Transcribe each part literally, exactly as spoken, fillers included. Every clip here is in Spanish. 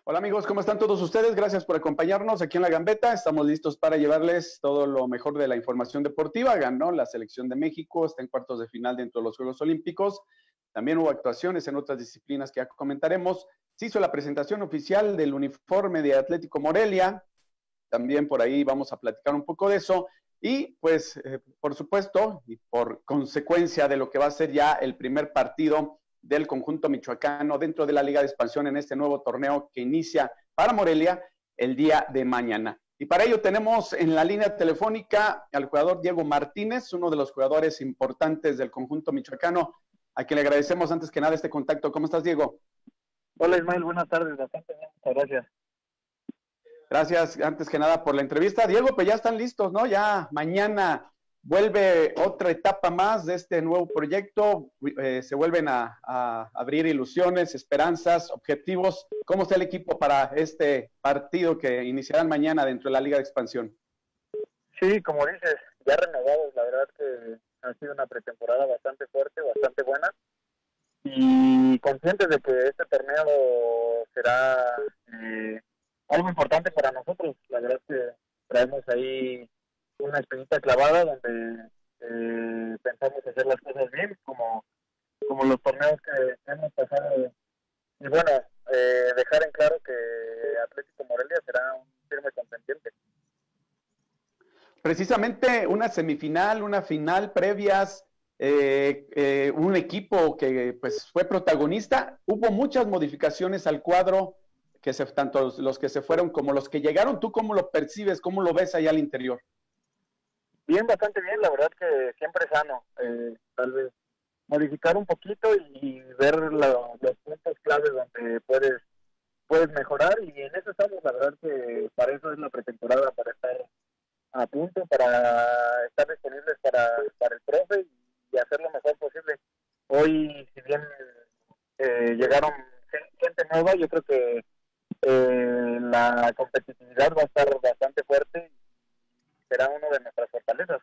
Hola amigos, ¿cómo están todos ustedes? Gracias por acompañarnos aquí en La Gambeta. Estamos listos para llevarles todo lo mejor de la información deportiva. Ganó la selección de México, está en cuartos de final dentro de los Juegos Olímpicos. También hubo actuaciones en otras disciplinas que ya comentaremos. Se hizo la presentación oficial del uniforme de Atlético Morelia. También por ahí vamos a platicar un poco de eso. Y pues, eh, por supuesto, y por consecuencia de lo que va a ser ya el primer partido del conjunto michoacano dentro de la Liga de Expansión en este nuevo torneo que inicia para Morelia el día de mañana. Y para ello tenemos en la línea telefónica al jugador Diego Martínez, uno de los jugadores importantes del conjunto michoacano, a quien le agradecemos antes que nada este contacto. ¿Cómo estás, Diego? Hola, Ismael, buenas tardes, bastante bien, muchas gracias. Gracias, antes que nada, por la entrevista. Diego, pues ya están listos, ¿no? Ya mañana vuelve otra etapa más de este nuevo proyecto, eh, se vuelven a, a abrir ilusiones, esperanzas, objetivos. ¿Cómo está el equipo para este partido que iniciarán mañana dentro de la Liga de Expansión? Sí, como dices, ya renovados, la verdad que ha sido una pretemporada bastante fuerte, bastante buena, y conscientes de que este torneo será eh, algo importante para nosotros. La verdad que traemos ahí una espinita clavada donde eh, pensamos hacer las cosas bien, como, como los torneos que hemos pasado. Y bueno, eh, dejar en claro que Atlético Morelia será un firme contendiente. Precisamente una semifinal, una final previas, eh, eh, un equipo que pues fue protagonista. Hubo muchas modificaciones al cuadro, que se, tanto los que se fueron como los que llegaron. ¿Tú cómo lo percibes? ¿Cómo lo ves allá al interior? Bien, bastante bien, la verdad que siempre sano, eh, tal vez modificar un poquito y ver la, los puntos claves donde puedes puedes mejorar, y en eso estamos. La verdad que para eso es la pretemporada, para estar a punto, para estar disponibles para, para el profe y hacer lo mejor posible. Hoy, si bien eh, llegaron gente nueva, yo creo que eh, la competitividad va a estar bastante fuerte, será uno de nuestras fortalezas.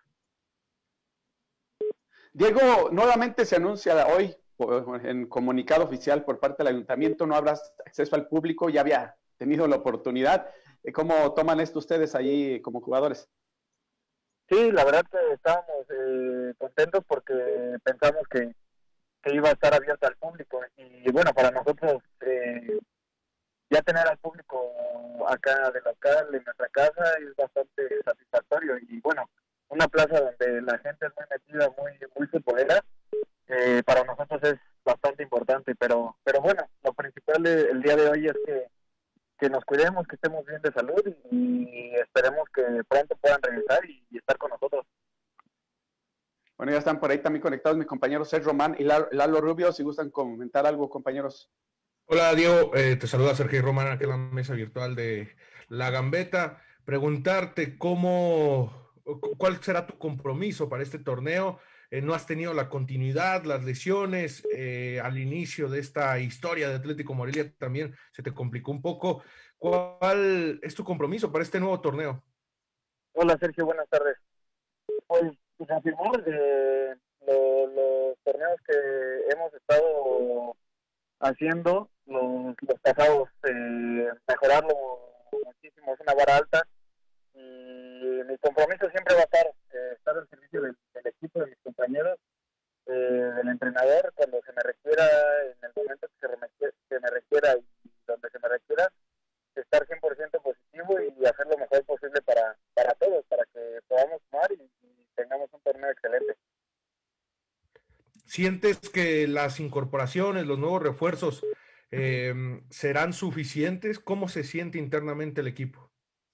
Diego, nuevamente se anuncia hoy en comunicado oficial por parte del ayuntamiento, no habrá acceso al público, ya había tenido la oportunidad. ¿Cómo toman esto ustedes allí como jugadores? Sí, la verdad que estábamos eh, contentos porque pensamos que, que iba a estar abierto al público, y bueno, para nosotros eh, ya tener al público acá de local en nuestra casa es bastante satisfactorio. Y bueno, una plaza donde la gente es muy metida, muy muy futbolera, eh, para nosotros es bastante importante. Pero pero bueno, lo principal el día de hoy es que, que nos cuidemos, que estemos bien de salud, y, y esperemos que pronto puedan regresar y, y estar con nosotros. Bueno, ya están por ahí también conectados mis compañeros Sergio Román y Lalo Rubio, si gustan comentar algo, compañeros. Hola Diego, eh, te saluda Sergio Román aquí en la mesa virtual de La Gambeta. Preguntarte cómo, cuál será tu compromiso para este torneo. Eh, no has tenido la continuidad, las lesiones, eh, al inicio de esta historia de Atlético Morelia también se te complicó un poco. ¿Cuál es tu compromiso para este nuevo torneo? Hola Sergio, buenas tardes. Pues, pues afirmar eh, lo, los torneos que hemos estado haciendo los, los pasados, eh, mejorarlo muchísimo, es una vara alta, y mi compromiso siempre va a estar, eh, estar al servicio del, del equipo, de mis compañeros, eh, del entrenador, cuando se me requiera, en el momento que se me, que me requiera y donde se me requiera, estar cien por ciento positivo y hacer lo mejor posible para, para todos, para que podamos sumar y, y tengamos un torneo excelente. ¿Sientes que las incorporaciones, los nuevos refuerzos eh, serán suficientes? ¿Cómo se siente internamente el equipo?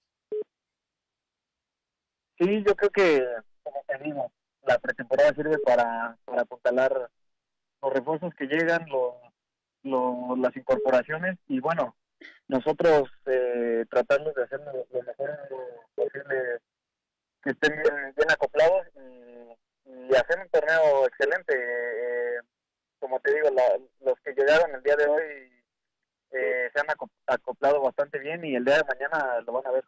Sí, yo creo que, como te digo, la pretemporada sirve para, para apuntalar los refuerzos que llegan, lo, lo, las incorporaciones, y bueno, nosotros eh, tratando de hacer lo, lo mejor posible, que estén bien, bien acoplados, y, y hacer un torneo excelente. Eh, como te digo, la, los que llegaron el día de hoy eh, se han acoplado bastante bien, y el día de mañana lo van a ver.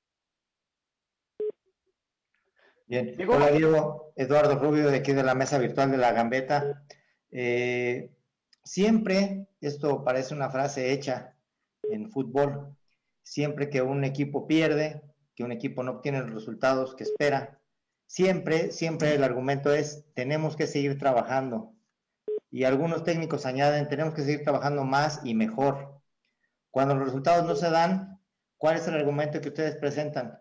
Bien, hola Diego, Eduardo Rubio de aquí de la mesa virtual de La Gambeta. Eh, siempre, esto parece una frase hecha, en fútbol. Siempre que un equipo pierde, que un equipo no obtiene los resultados que espera, siempre, siempre el argumento es, tenemos que seguir trabajando. Y algunos técnicos añaden, tenemos que seguir trabajando más y mejor. Cuando los resultados no se dan, ¿cuál es el argumento que ustedes presentan?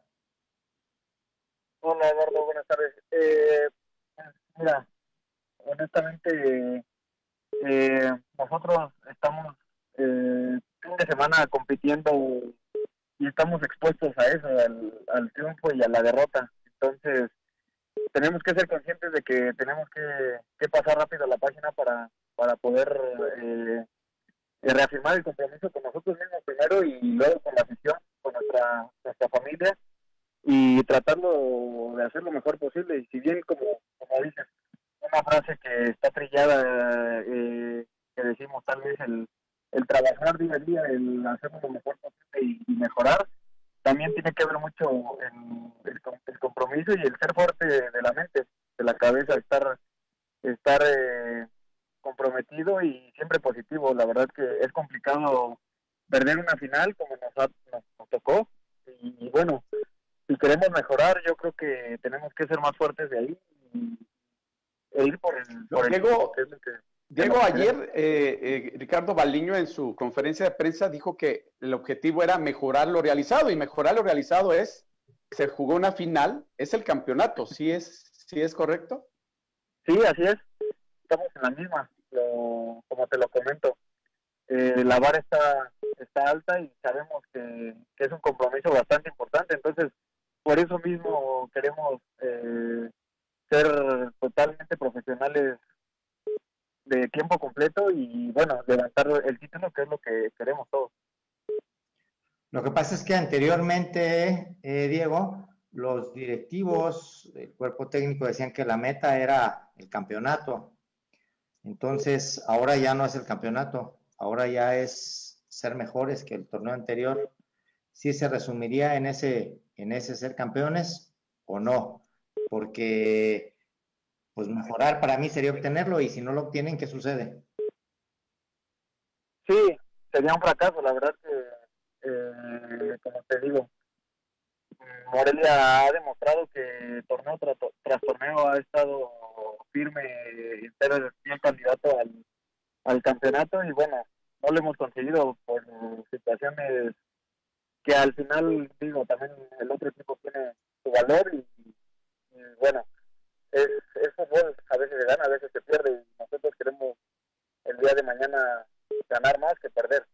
Hola, Eduardo, buenas tardes. Eh, mira, honestamente, eh, nosotros estamos eh, fin de semana compitiendo y estamos expuestos a eso, al, al triunfo y a la derrota. Entonces, tenemos que ser conscientes de que tenemos que, que pasar rápido la página para, para poder eh, reafirmar el compromiso con nosotros mismos primero y luego con la afición, con nuestra, nuestra familia, y tratando de hacer lo mejor posible. Y si bien, como, como dices, una frase que está trillada, eh, que decimos tal vez el, el trabajar día a día, el hacerlo lo mejor posible y, y mejorar, también tiene que ver mucho en el, el compromiso y el ser fuerte de, de la mente, de la cabeza, estar estar eh, comprometido y siempre positivo. La verdad que es complicado perder una final como nos, ha, nos, nos tocó y, y bueno, si queremos mejorar, yo creo que tenemos que ser más fuertes de ahí y, e ir por el... Por Diego, el que, Diego ayer eh, eh, Ricardo Baldiño en su conferencia de prensa dijo que el objetivo era mejorar lo realizado, y mejorar lo realizado es, se jugó una final, es el campeonato, ¿sí es, sí es correcto? Sí, así es, estamos en la misma, lo, como te lo comento. Eh, la vara está, está alta y sabemos que, que es un compromiso bastante importante, entonces por eso mismo queremos eh, ser totalmente profesionales de tiempo completo y bueno, levantar el título, que es lo que queremos todos. Lo que pasa es que anteriormente, eh, Diego, los directivos, el cuerpo técnico decían que la meta era el campeonato. Entonces, ahora ya no es el campeonato, ahora ya es ser mejores que el torneo anterior. ¿Sí se resumiría en ese, en ese ser campeones o no? Porque, pues mejorar para mí sería obtenerlo, y si no lo obtienen, ¿qué sucede? Sí, sería un fracaso, la verdad que, eh, como te digo, Morelia ha demostrado que torneo tras, tras torneo ha estado firme y ser bien candidato al, al campeonato, y bueno, no lo hemos conseguido por situaciones que al final, digo, también el otro equipo tiene su valor y, y bueno, es, es fútbol, a veces se gana, a veces se pierde, y nosotros queremos el día de mañana ganar más que perder.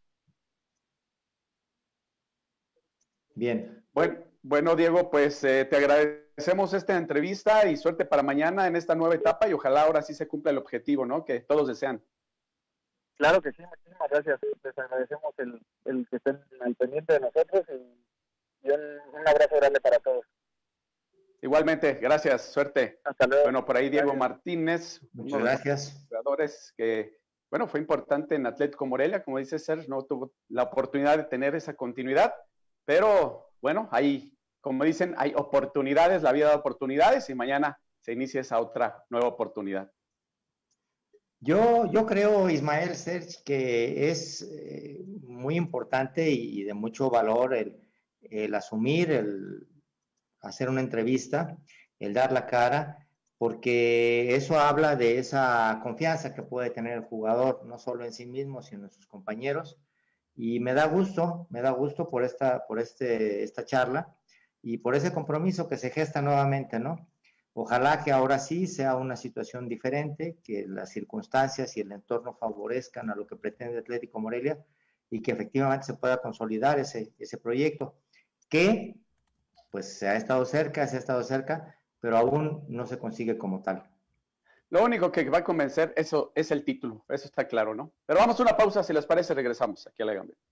Bien. Bueno, bueno Diego, pues eh, te agradecemos esta entrevista y suerte para mañana en esta nueva etapa, y ojalá ahora sí se cumpla el objetivo, ¿no?, que todos desean. Claro que sí, muchísimas gracias. Les agradecemos el, el que estén al pendiente de nosotros y, y un, un abrazo grande para todos. Igualmente, gracias, suerte. Hasta luego. Bueno, por ahí Diego Gracias. Martínez, Muchas uno de gracias. los jugadores que, bueno, fue importante en Atlético Morelia, como dice Sergio, no tuvo la oportunidad de tener esa continuidad, pero bueno, ahí, como dicen, hay oportunidades, la vida da oportunidades, y mañana se inicia esa otra nueva oportunidad. Yo, yo creo, Ismael, Serge, que es eh, muy importante y de mucho valor el, el asumir, el hacer una entrevista, el dar la cara, porque eso habla de esa confianza que puede tener el jugador, no solo en sí mismo, sino en sus compañeros. Y me da gusto, me da gusto por esta, por este, esta charla y por ese compromiso que se gesta nuevamente, ¿no? Ojalá que ahora sí sea una situación diferente, que las circunstancias y el entorno favorezcan a lo que pretende Atlético Morelia y que efectivamente se pueda consolidar ese, ese proyecto, que pues se ha estado cerca, se ha estado cerca, pero aún no se consigue como tal. Lo único que va a convencer eso es el título, eso está claro, ¿no? Pero vamos a una pausa, si les parece, regresamos aquí a la Gambeta.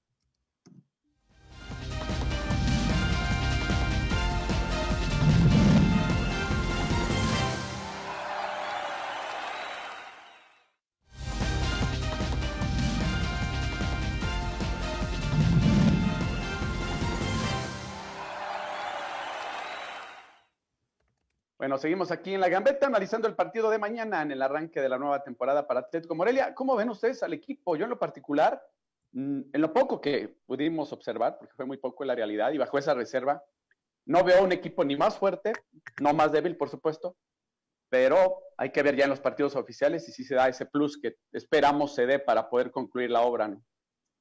Bueno, seguimos aquí en la Gambeta analizando el partido de mañana en el arranque de la nueva temporada para Atlético Morelia. ¿Cómo ven ustedes al equipo? Yo en lo particular En lo poco que pudimos observar, porque fue muy poco la realidad, y bajo esa reserva, no veo un equipo ni más fuerte, no más débil, por supuesto, pero hay que ver ya en los partidos oficiales y si se da ese plus que esperamos se dé para poder concluir la obra, ¿no?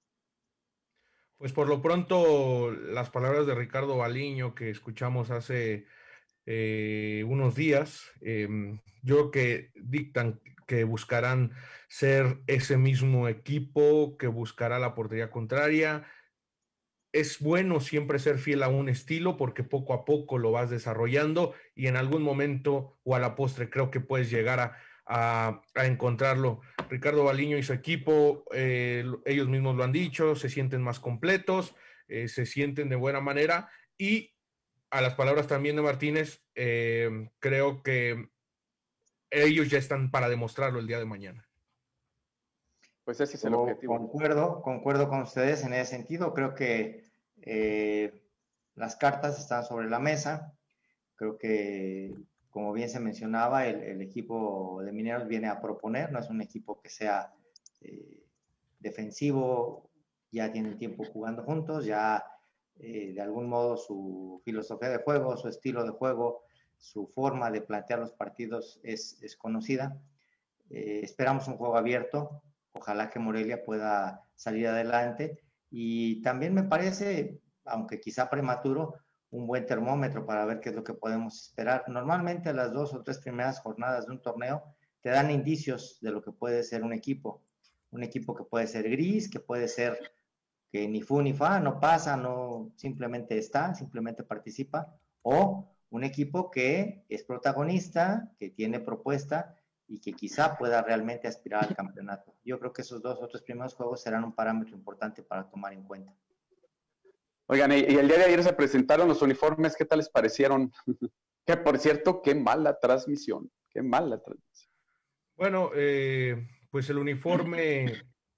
Pues por lo pronto, las palabras de Ricardo Baliño que escuchamos hace eh, unos días, eh, yo creo que dictan que buscarán ser ese mismo equipo, que buscará la portería contraria. Es bueno siempre ser fiel a un estilo porque poco a poco lo vas desarrollando y en algún momento o a la postre creo que puedes llegar a, a, a encontrarlo. Ricardo Baliño y su equipo, eh, ellos mismos lo han dicho, se sienten más completos, eh, se sienten de buena manera y a las palabras también de Martínez, eh, creo que ellos ya están para demostrarlo el día de mañana. Pues ese es el Yo objetivo. Concuerdo, concuerdo con ustedes en ese sentido. Creo que eh, las cartas están sobre la mesa. Creo que, como bien se mencionaba, el, el equipo de Mineros viene a proponer. No es un equipo que sea eh, defensivo. Ya tienen tiempo jugando juntos. Ya, eh, de algún modo, su filosofía de juego, su estilo de juego, su forma de plantear los partidos es, es conocida. Eh, esperamos un juego abierto. Ojalá que Morelia pueda salir adelante. Y también me parece, aunque quizá prematuro, un buen termómetro para ver qué es lo que podemos esperar. Normalmente las dos o tres primeras jornadas de un torneo te dan indicios de lo que puede ser un equipo. Un equipo que puede ser gris, que puede ser que ni fu ni fa, no pasa, no simplemente está, simplemente participa. O un equipo que es protagonista, que tiene propuesta y que quizá pueda realmente aspirar al campeonato. Yo creo que esos dos otros primeros juegos serán un parámetro importante para tomar en cuenta. Oigan, y el día de ayer se presentaron los uniformes, ¿qué tal les parecieron? Que por cierto, qué mala transmisión, qué mala transmisión. Bueno, eh, pues el uniforme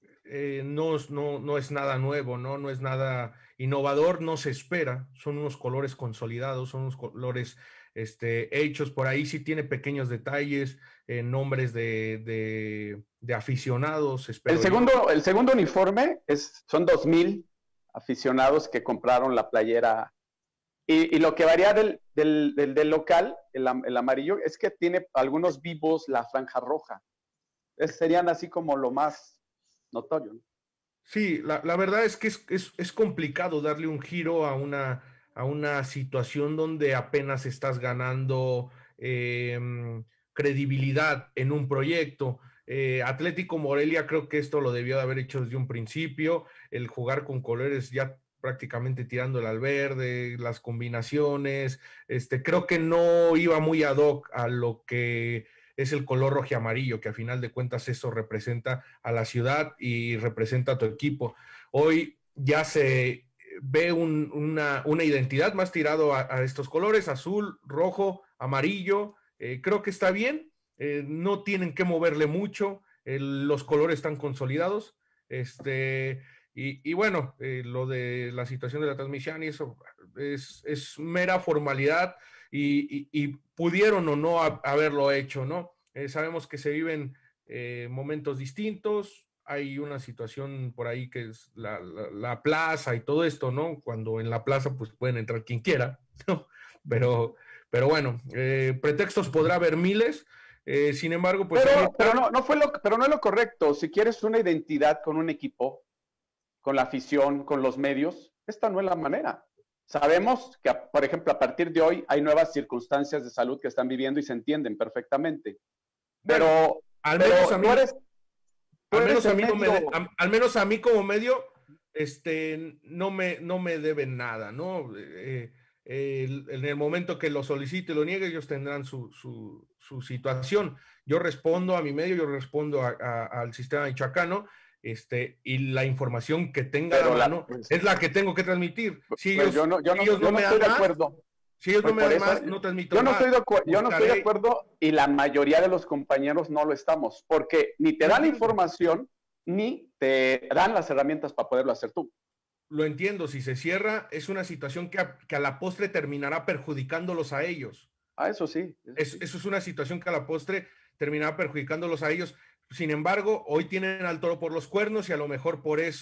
eh, no, no, no es nada nuevo, ¿no? No es nada innovador, no se espera, son unos colores consolidados, son unos colores este, hechos por ahí, sí tiene pequeños detalles, eh, nombres de, de, de aficionados. Espero el, segundo, el segundo uniforme es, son dos mil aficionados que compraron la playera y, y lo que varía del, del, del, del local, el, el amarillo, es que tiene algunos vivos la franja roja. Es, serían así como lo más notorio, ¿no? Sí, la, la verdad es que es, es, es complicado darle un giro a una, a una situación donde apenas estás ganando eh, credibilidad en un proyecto. Eh, Atlético Morelia creo que esto lo debió de haber hecho desde un principio, el jugar con colores ya prácticamente tirándole al verde, las combinaciones, este, creo que no iba muy ad hoc a lo que es el color rojo y amarillo, que a final de cuentas eso representa a la ciudad y representa a tu equipo. Hoy ya se ve un, una, una, identidad más tirado a, a, estos colores, azul, rojo, amarillo, eh, creo que está bien, eh, no tienen que moverle mucho, eh, los colores están consolidados, este, y, y bueno, eh, lo de la situación de la transmisión y eso es, es mera formalidad, Y, y, y pudieron o no a, haberlo hecho, ¿no? Eh, sabemos que se viven eh, momentos distintos, hay una situación por ahí que es la, la, la plaza y todo esto, ¿no? Cuando en la plaza pues pueden entrar quien quiera, ¿no? Pero, pero bueno, eh, pretextos podrá haber miles, eh, sin embargo, pues... Pero, ahorita... pero, no, no fue lo, pero no es lo correcto. Si quieres una identidad con un equipo, con la afición, con los medios, esta no es la manera. Sabemos que, por ejemplo, a partir de hoy hay nuevas circunstancias de salud que están viviendo y se entienden perfectamente. Pero, bueno, al, pero menos a mí, eres, al, menos a mí no me de, a, al menos a mí como medio este, no, me, no me deben nada, ¿no? Eh, eh, en el momento que lo solicite y lo niegue, ellos tendrán su, su, su situación. Yo respondo a mi medio, yo respondo a, a, al sistema michoacano, este, y la información que tenga a la mano la, pues, es la que tengo que transmitir. Si ellos, pues yo no, yo no, ellos yo no, no me estoy dan de acuerdo. Más, si ellos pues no me dan eso, más, no transmito yo no más. Estoy de yo no estoy de acuerdo y la mayoría de los compañeros no lo estamos, porque ni te dan la información ni te dan las herramientas para poderlo hacer tú. Lo entiendo, si se cierra es una situación que a, que a la postre terminará perjudicándolos a ellos. Ah, eso sí. Eso, es, sí. eso es una situación que a la postre terminará perjudicándolos a ellos. Sin embargo, hoy tienen al toro por los cuernos y a lo mejor por eso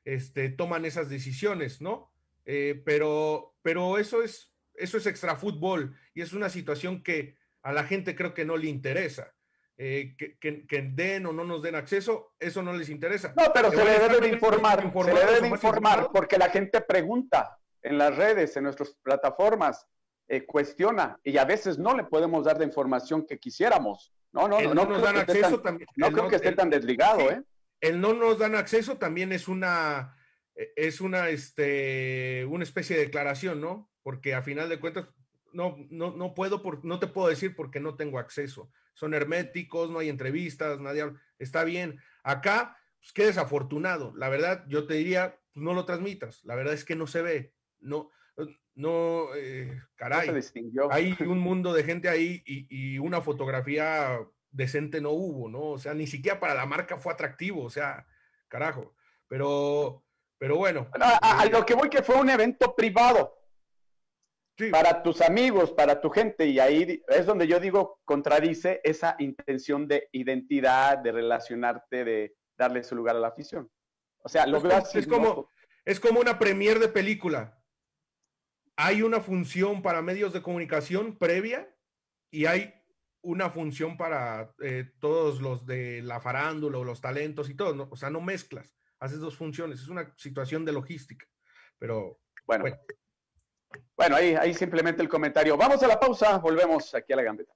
este, toman esas decisiones, ¿no? Eh, pero, pero eso es, eso es extrafútbol y es una situación que a la gente creo que no le interesa. Eh, que, que, que den o no nos den acceso, eso no les interesa. No, pero Que se van a le estar debe de menos informar, se le informados debe o de más informar informados. porque la gente pregunta en las redes, en nuestras plataformas, eh, cuestiona y a veces no le podemos dar la información que quisiéramos. No, no, no, El no no nos creo dan que esté acceso tan, también. no El creo no, que esté el, tan desligado, sí, ¿eh? el no nos dan acceso también es una, es una, este, una especie de declaración, ¿no? Porque a final de cuentas, no, no, no puedo, por, no te puedo decir porque no tengo acceso. Son herméticos, no hay entrevistas, nadie habla. Está bien. Acá, pues qué desafortunado. La verdad, yo te diría, pues no lo transmitas. La verdad es que no se ve. No, no, eh, No se caray. distinguió. Hay un mundo de gente ahí y, y una fotografía decente no hubo, ¿no? O sea, ni siquiera para la marca fue atractivo, o sea, carajo. Pero, pero bueno. Bueno, a, a Eh, lo que voy que fue un evento privado sí, para tus amigos, para tu gente, y ahí es donde yo digo contradice esa intención de identidad, de relacionarte, de darle su lugar a la afición. O sea, lo es veo como, así, es ¿no? como, es como una premier de película. Hay una función para medios de comunicación previa y hay una función para eh, todos los de la farándula o los talentos y todo, ¿no? O sea, no mezclas, haces dos funciones, es una situación de logística, pero Bueno, bueno. bueno, ahí, ahí simplemente el comentario. Vamos a la pausa, volvemos aquí a la Gambeta.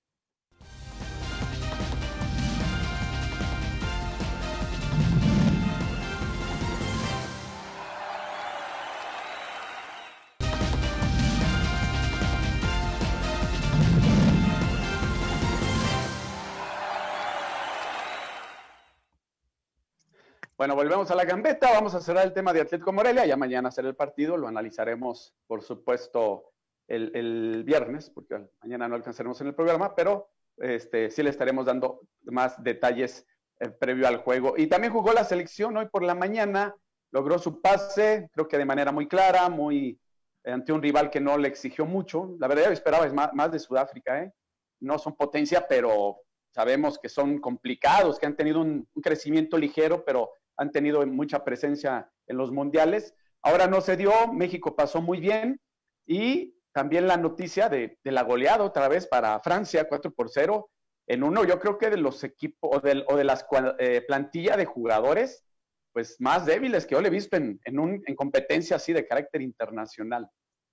Bueno, volvemos a la Gambeta, vamos a cerrar el tema de Atlético Morelia, ya mañana será el partido, lo analizaremos, por supuesto, el, el viernes, porque mañana no alcanzaremos en el programa, pero este, sí le estaremos dando más detalles eh, previo al juego. Y también jugó la selección hoy por la mañana, logró su pase, creo que de manera muy clara, muy eh, ante un rival que no le exigió mucho. La verdad yo esperaba es más, más de Sudáfrica, ¿eh? No son potencia, pero sabemos que son complicados, que han tenido un, un crecimiento ligero, pero han tenido mucha presencia en los mundiales. Ahora no se dio, México pasó muy bien y también la noticia de, de la goleada otra vez para Francia, cuatro por cero, en uno yo creo que de los equipos o de, o de las eh, plantilla de jugadores pues más débiles que yo le he visto en, en, un, en competencia así de carácter internacional.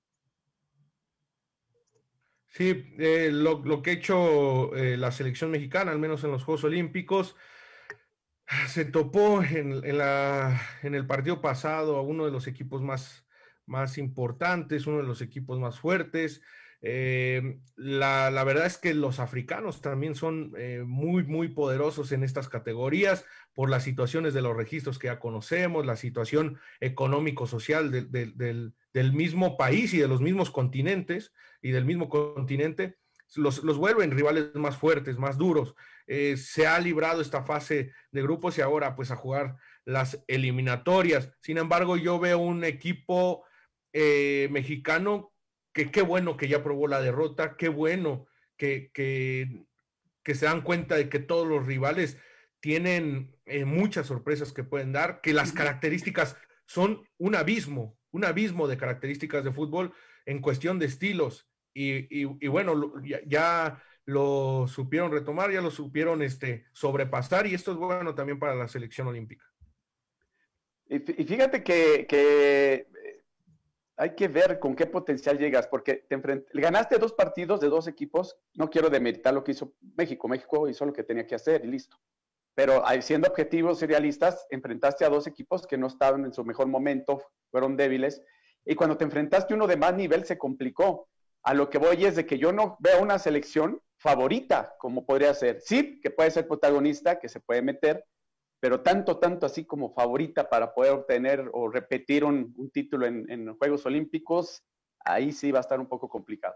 Sí, eh, lo, lo, que ha hecho eh, la selección mexicana, al menos en los Juegos Olímpicos, se topó en, en, la, en el partido pasado a uno de los equipos más, más importantes, uno de los equipos más fuertes. Eh, la, la verdad es que los africanos también son eh, muy, muy poderosos en estas categorías por las situaciones de los registros que ya conocemos, la situación económico-social de, de, del, del mismo país y de los mismos continentes y del mismo continente. Los, los vuelven rivales más fuertes, más duros. Eh, se ha librado esta fase de grupos y ahora pues a jugar las eliminatorias. Sin embargo, yo veo un equipo eh, mexicano que qué bueno que ya probó la derrota, qué bueno que, que, que se dan cuenta de que todos los rivales tienen eh, muchas sorpresas que pueden dar, que las características son un abismo, un abismo de características de fútbol en cuestión de estilos. Y, y, y bueno, ya, ya lo supieron retomar, ya lo supieron este, sobrepasar y esto es bueno también para la selección olímpica. Y fíjate que, que hay que ver con qué potencial llegas, porque te enfrent... ganaste dos partidos de dos equipos, no quiero demeritar lo que hizo México, México hizo lo que tenía que hacer y listo. Pero siendo objetivos y realistas, enfrentaste a dos equipos que no estaban en su mejor momento, fueron débiles, y cuando te enfrentaste uno de más nivel se complicó. A lo que voy es de que yo no veo una selección favorita como podría ser. Sí, que puede ser protagonista, que se puede meter, pero tanto, tanto así como favorita para poder obtener o repetir un, un título en, en Juegos Olímpicos, ahí sí va a estar un poco complicado.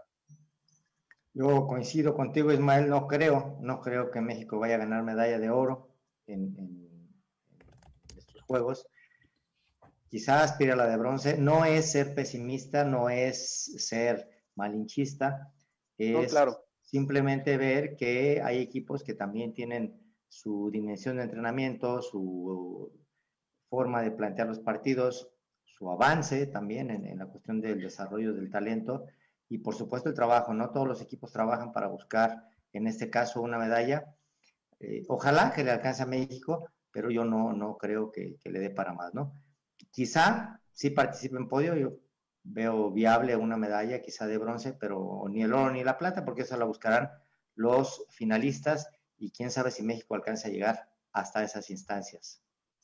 Yo coincido contigo, Ismael, no creo, no creo que México vaya a ganar medalla de oro en, en, en estos Juegos. Quizás aspire a la de bronce. No es ser pesimista, no es ser malinchista, es no, claro. simplemente ver que hay equipos que también tienen su dimensión de entrenamiento, su forma de plantear los partidos, su avance también en, en la cuestión del desarrollo del talento y por supuesto el trabajo, ¿no? Todos los equipos trabajan para buscar, en este caso, una medalla. Eh, ojalá que le alcance a México, pero yo no, no creo que, que le dé para más, ¿no? Quizá sí participe en podio, yo veo viable una medalla, quizá de bronce, pero ni el oro ni la plata, porque esa la buscarán los finalistas y quién sabe si México alcanza a llegar hasta esas instancias.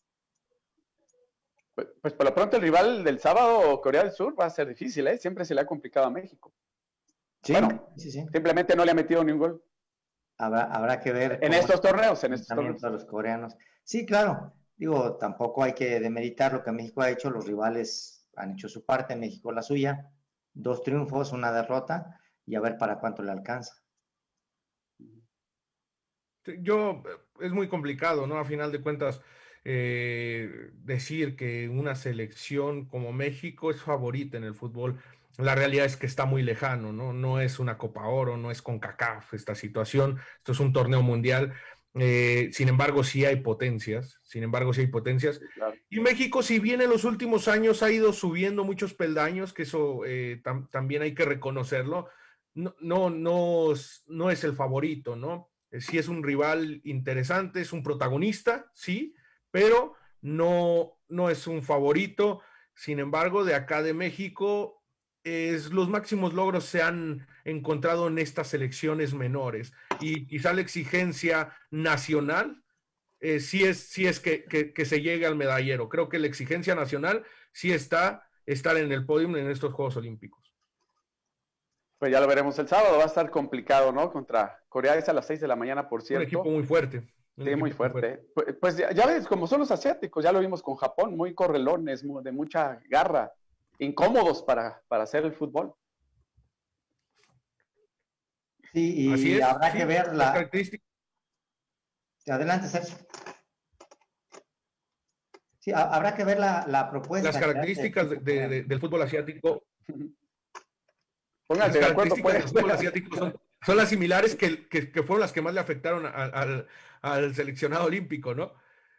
Pues, pues por lo pronto el rival del sábado, Corea del Sur, va a ser difícil, ¿eh? Siempre se le ha complicado a México. Sí, bueno, sí, sí. Simplemente no le ha metido ni un gol. Habrá, habrá que ver. En estos torneos, en estos torneos. A los coreanos. Sí, claro. Digo, tampoco hay que demeritar lo que México ha hecho. Los rivales han hecho su parte, México la suya. Dos triunfos, una derrota, y a ver para cuánto le alcanza. Yo, es muy complicado, ¿no? A final de cuentas, eh, decir que una selección como México es favorita en el fútbol, la realidad es que está muy lejano, ¿no? No es una Copa Oro, no es CONCACAF esta situación, esto es un torneo mundial, eh, sin embargo sí hay potencias, sin embargo sí hay potencias. Claro. Y México, si bien en los últimos años ha ido subiendo muchos peldaños, que eso eh, tam también hay que reconocerlo, no, no, no, no es el favorito, ¿no? Sí es un rival interesante, es un protagonista, sí, pero no, no es un favorito. Sin embargo, de acá de México, es, los máximos logros se han encontrado en estas selecciones menores y quizá la exigencia nacional eh, sí es, sí es que, que, que se llegue al medallero. Creo que la exigencia nacional sí está estar en el podio en estos Juegos Olímpicos. Pues ya lo veremos el sábado, va a estar complicado, ¿no? Contra Corea, es a las seis de la mañana, por cierto. Un equipo muy fuerte. Sí, muy fuerte. Pues, pues ya, ya ves, como son los asiáticos, ya lo vimos con Japón, muy correlones, muy, de mucha garra, incómodos para, para hacer el fútbol. Sí, y Así es, habrá sí, que ver la... característica. Adelante, Sergio. Sí, habrá que ver la, la propuesta. Las características de, de, de, del fútbol asiático. Pónganse de acuerdo, pues. Del fútbol asiático son, son las similares que, que, que fueron las que más le afectaron a, a, al, al seleccionado olímpico, ¿no?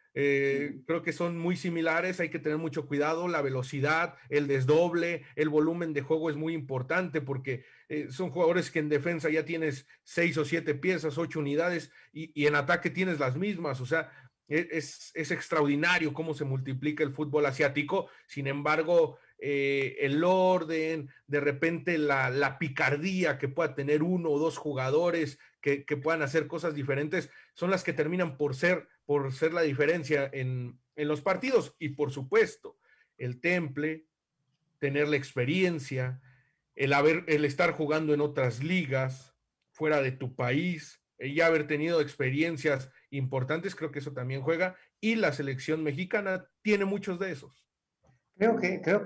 Eh, creo que son muy similares, hay que tener mucho cuidado, la velocidad, el desdoble, el volumen de juego es muy importante porque eh, son jugadores que en defensa ya tienes seis o siete piezas, ocho unidades y, y en ataque tienes las mismas, o sea, es, es extraordinario cómo se multiplica el fútbol asiático. Sin embargo, eh, el orden, de repente la, la picardía que pueda tener uno o dos jugadores que, que puedan hacer cosas diferentes, son las que terminan por ser, por ser la diferencia en, en los partidos. Y por supuesto, el temple, tener la experiencia, el, haber, el estar jugando en otras ligas, fuera de tu país, ya haber tenido experiencias importantes, creo que eso también juega, y la selección mexicana tiene muchos de esos. Creo que, creo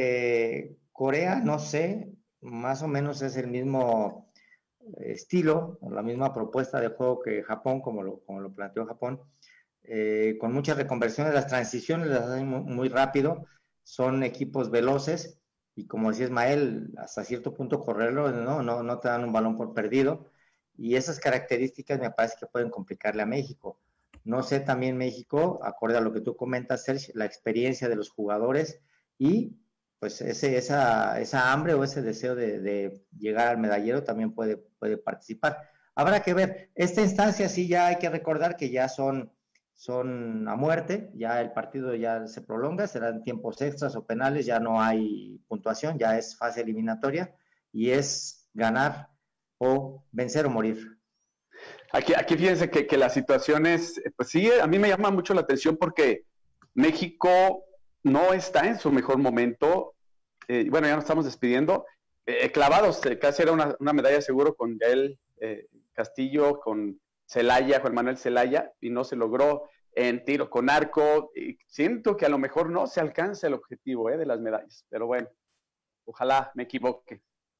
que Corea, no sé, más o menos es el mismo estilo, la misma propuesta de juego que Japón, como lo, como lo planteó Japón, eh, con muchas reconversiones, las transiciones las hacen muy, muy rápido, son equipos veloces, y como decía Ismael, hasta cierto punto correrlo, no, no, no te dan un balón por perdido, y esas características me parece que pueden complicarle a México. No sé también México, acorde a lo que tú comentas, Sergio, la experiencia de los jugadores y pues ese, esa, esa hambre o ese deseo de, de llegar al medallero también puede, puede participar. Habrá que ver, esta instancia sí ya hay que recordar que ya son, son a muerte, ya el partido ya se prolonga, serán tiempos extras o penales, ya no hay puntuación, ya es fase eliminatoria y es ganar o vencer o morir. Aquí, aquí fíjense que, que la situación es, pues sí, a mí me llama mucho la atención porque México no está en su mejor momento. Eh, bueno, ya nos estamos despidiendo. Eh, clavados, eh, casi era una, una medalla seguro con Yael eh, Castillo, con Celaya, Juan Manuel Celaya, y no se logró en tiro con arco. Y siento que a lo mejor no se alcanza el objetivo eh, de las medallas, pero bueno, ojalá me equivoque.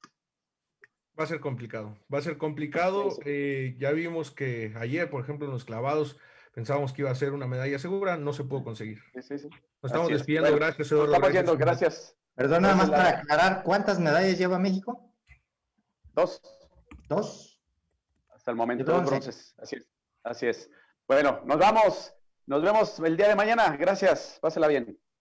Va a ser complicado, va a ser complicado. Eh, ya vimos que ayer, por ejemplo, en los clavados, pensábamos que iba a ser una medalla segura, no se pudo conseguir. Sí, sí, sí. Nos estamos Así despidiendo, bueno, gracias, Eduardo. Estamos yendo, gracias. Perdón, nada más para aclarar, ¿cuántas medallas lleva México? Dos. Dos. Hasta el momento, dos bronces. Así es. Así es. Bueno, nos vamos. Nos vemos el día de mañana. Gracias. Pásela bien.